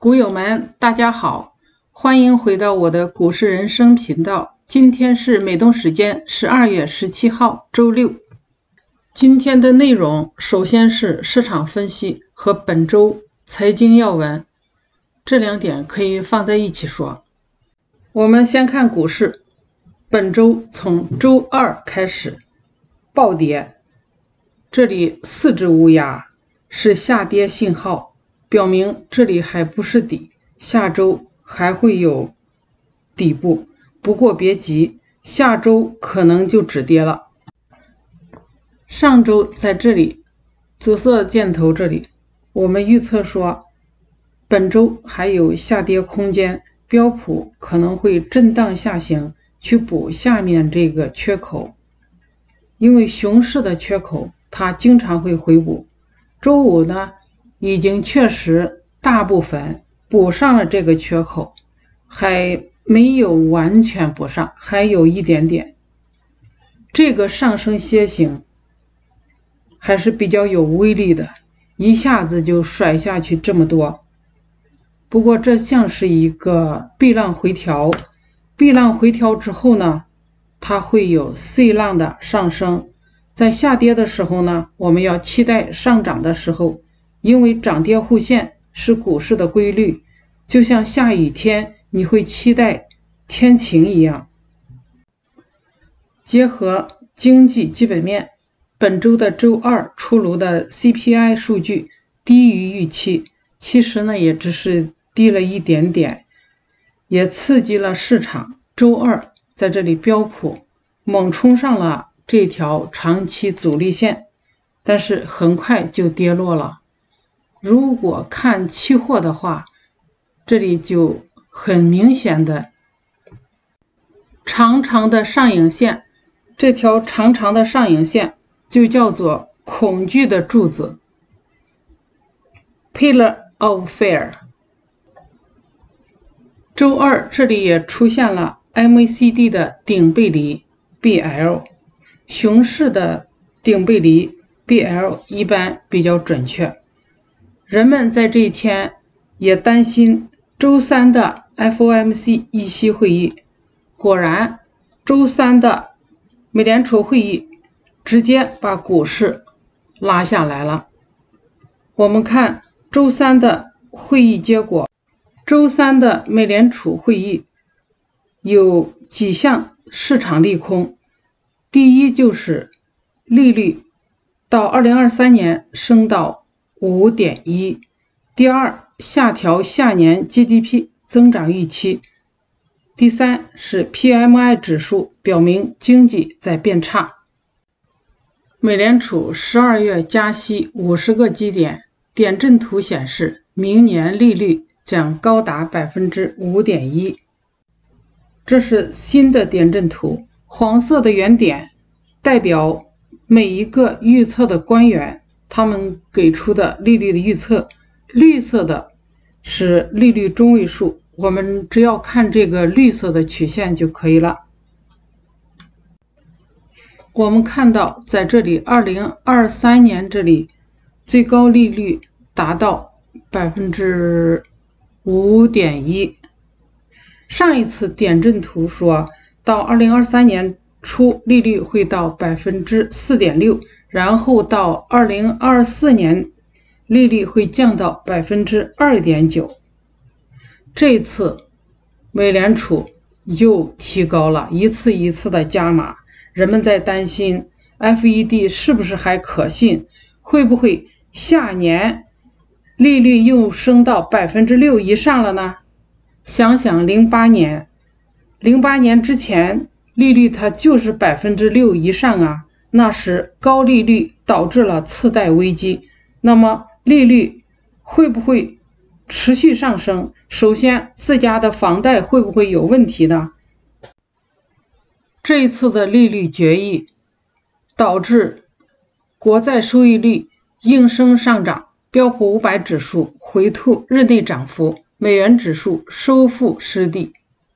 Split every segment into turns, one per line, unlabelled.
股友们，大家好，欢迎回到我的股市人生频道。今天是美东时间12月17号，周六。今天的内容首先是市场分析和本周财经要闻，这两点可以放在一起说。我们先看股市，本周从周二开始暴跌，这里4只乌鸦是下跌信号，表明这里还不是底，下周还会有底部，不过别急，下周可能就止跌了。上周在这里紫色箭头这里，我们预测说本周还有下跌空间，标普可能会震荡下行去补下面这个缺口，因为熊市的缺口它经常会回补。周五呢已经确实大部分补上了这个缺口，还没有完全补上，还有一点点。这个上升楔形还是比较有威力的，一下子就甩下去这么多。不过这像是一个 B 浪回调， B 浪回调之后呢，它会有 C 浪的上升。在下跌的时候呢，我们要期待上涨的时候，因为涨跌互现是股市的规律，就像下雨天你会期待天晴一样。结合经济基本面，本周的周二出炉的 CPI 数据低于预期，其实呢也只是低了一点点，也刺激了市场。周二在这里标普猛冲上了这条长期阻力线，但是很快就跌落了。如果看期货的话，这里就很明显的长长的上影线，这条长长的上影线就叫做恐惧的柱子 Pillar of Fear。 周二这里也出现了 MACD 的顶背离 BL， 熊市的顶背离 BL 一般比较准确。人们在这一天也担心周三的 FOMC 议息会议，果然周三的美联储会议直接把股市拉下来了。我们看周三的会议结果，周三的美联储会议有几项市场利空。第一就是利率到2023年升到 5.1， 第二下调下年 GDP 增长预期，第三是 PMI 指数表明经济在变差。美联储12月加息50个基点，点阵图显示明年利率将高达 5.1%。 这是新的点阵图，黄色的圆点代表每一个预测的官员他们给出的利率的预测，绿色的是利率中位数，我们只要看这个绿色的曲线就可以了。我们看到在这里2023年这里最高利率达到 5.1%。 上一次点阵图说到2023年初利率会到 4.6%， 然后到2024年利率会降到 2.9%。 这次美联储又提高了，一次一次的加码，人们在担心 FED 是不是还可信，会不会下年利率又升到 6% 以上了呢？想想08年之前利率它就是 6% 以上啊，那时高利率导致了次贷危机，那么利率会不会持续上升？首先自家的房贷会不会有问题呢？这一次的利率决议导致国债收益率应声上涨，标普500指数回吐日内涨幅，美元指数收复失地。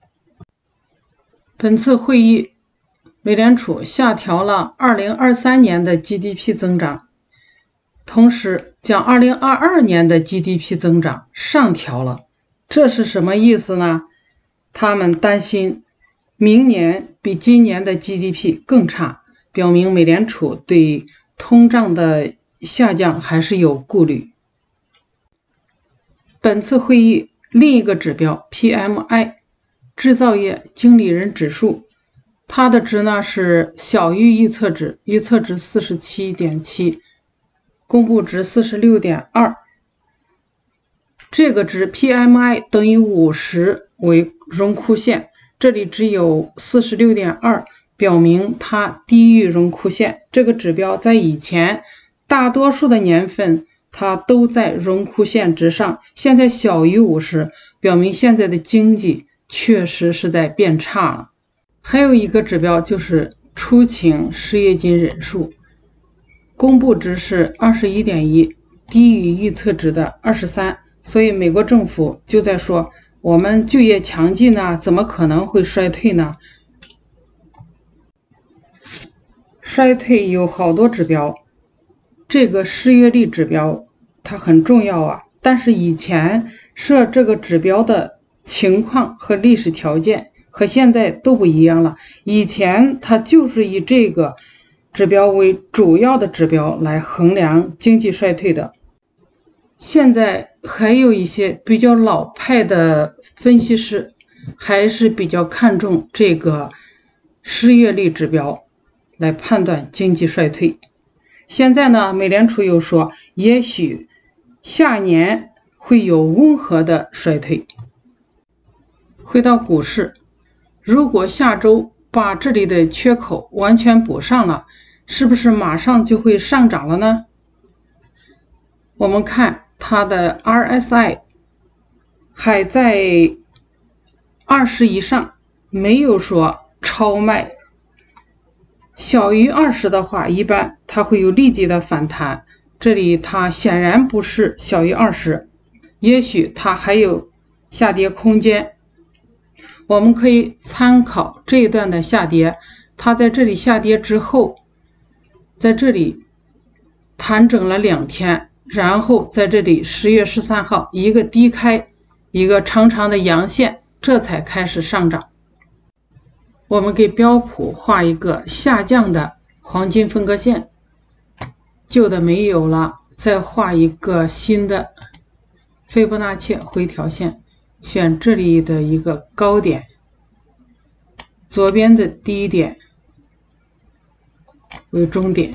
本次会议美联储下调了2023年的 GDP 增长，同时将2022年的 GDP 增长上调了， 这是什么意思呢？他们担心明年比今年的 GDP 更差，表明美联储对通胀的下降还是有顾虑。本次会议另一个指标 PMI 制造业经理人指数，它的值呢是小于预测值，预测值 47.7， 公布值 46.2。 这个值 PMI 等于50为荣枯线，这里只有 46.2， 表明它低于荣枯线。这个指标在以前大多数的年份它都在荣枯线之上，现在小于50，表明现在的经济确实是在变差了。还有一个指标就是出勤失业金人数，公布值是 21.1， 低于预测值的23，所以美国政府就在说，我们就业强劲呢，怎么可能会衰退呢？衰退有好多指标，这个失业率指标它很重要啊，但是以前设这个指标的情况和历史条件和现在都不一样了。以前它就是以这个指标为主要的指标来衡量经济衰退的。现在还有一些比较老派的分析师还是比较看重这个失业率指标来判断经济衰退。现在呢，美联储又说也许下年会有温和的衰退。回到股市，如果下周把这里的缺口完全补上了，是不是马上就会上涨了呢？我们看它的 RSI 还在20以上，没有说超卖。小于20的话，一般它会有立即的反弹，这里它显然不是小于20，也许它还有下跌空间。我们可以参考这一段的下跌，它在这里下跌之后，在这里盘整了2天，然后在这里10月13号一个低开，一个长长的阳线，这才开始上涨。我们给标普画一个下降的黄金分割线，旧的没有了，再画一个新的斐波那契回调线，选这里的一个高点，左边的低点为中点，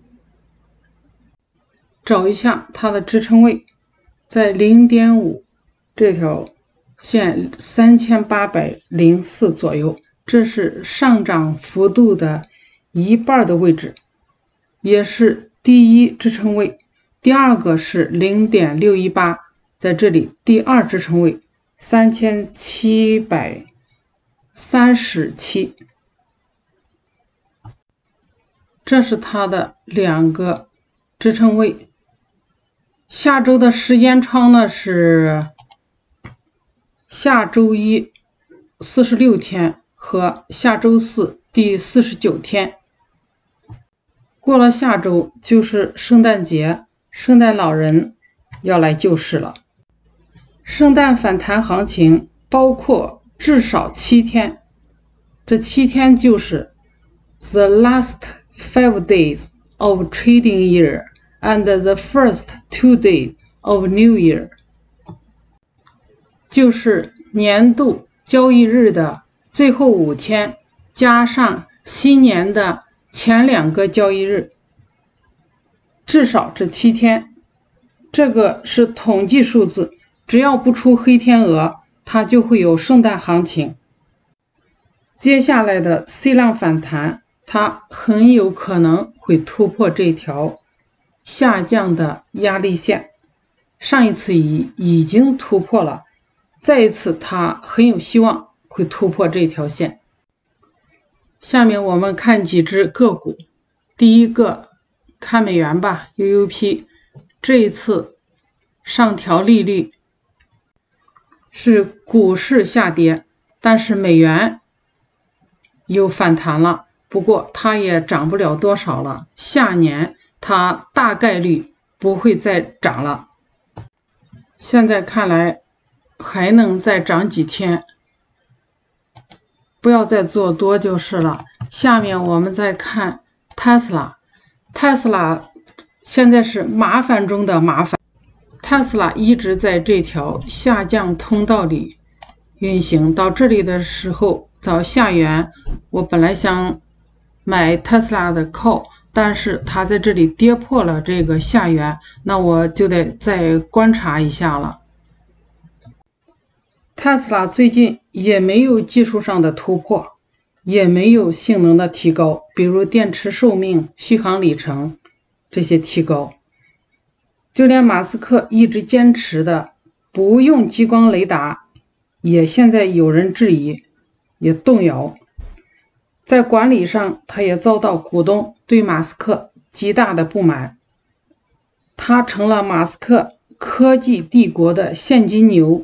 找一下它的支撑位，在 0.5 这条线3804左右，这是上涨幅度的一半的位置，也是第一支撑位。第二个是 0.618， 在这里第二支撑位3737，这是它的2个支撑位。下周的时间窗呢是下周一46天和下周四第49天。过了下周就是圣诞节，圣诞老人要来救市了。圣诞反弹行情包括至少7天，这7天就是 the last 5 days of trading year and the first 2 days of new year， 就是年度交易日的最后5天加上新年的前2个交易日，至少这7天。这个是统计数字，只要不出黑天鹅，它就会有圣诞行情。接下来的 C 浪反弹，它很有可能会突破这条下降的压力线，上一次已经突破了，再一次它很有希望会突破这条线。下面我们看几只个股，第一个看美元吧 ，UUP 这一次上调利率是股市下跌，但是美元又反弹了，不过它也涨不了多少了，下年它大概率不会再涨了。现在看来还能再涨几天，不要再做多就是了。下面我们再看特斯拉，特斯拉现在是麻烦中的麻烦，特斯拉一直在这条下降通道里运行，到这里的时候到下缘，我本来想买特斯拉的 call， 但是它在这里跌破了这个下缘，那我就得再观察一下了。特斯拉最近也没有技术上的突破，也没有性能的提高，比如电池寿命、续航里程这些提高。就连马斯克一直坚持的不用激光雷达，也现在有人质疑，也动摇。在管理上，他也遭到股东对马斯克极大的不满，他成了马斯克科技帝国的现金牛。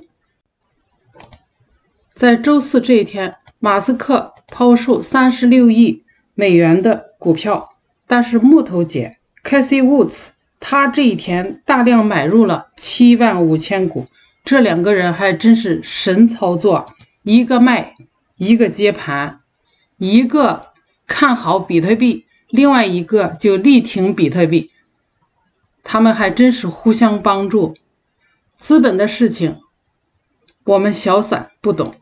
在周四这一天，马斯克抛售36亿美元的股票，但是木头姐 Casey Woods 他这一天大量买入了75000股，这两个人还真是神操作，一个卖，一个接盘，一个看好比特币，另外一个就力挺比特币，他们还真是互相帮助。资本的事情我们小散不懂。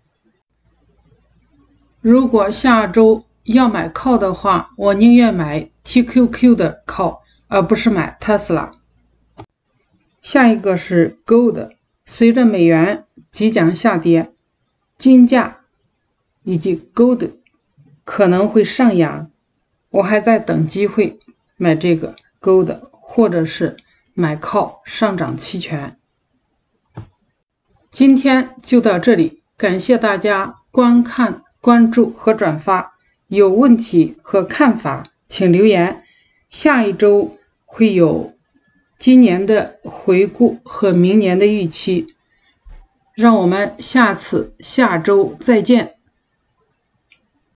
如果下周要买 call 的话，我宁愿买 TQQ 的 call， 而不是买特斯拉。下一个是 Gold， 随着美元即将下跌，金价以及 Gold 可能会上扬，我还在等机会买这个 Gold， 或者是买 call 上涨期权。今天就到这里，感谢大家观看、关注和转发，有问题和看法请留言。下一周会有今年的回顾和明年的预期，让我们下周再见。